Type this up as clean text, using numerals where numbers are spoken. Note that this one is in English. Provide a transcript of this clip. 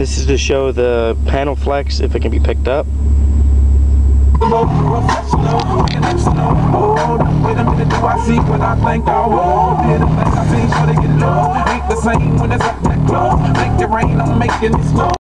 This is to show the panel flex if it can be picked up. Wait a minute, do I see what I think I will? Did the thing I seen, so they get low. Ain't the same when it's up that close. Make it rain, I'm making it slow.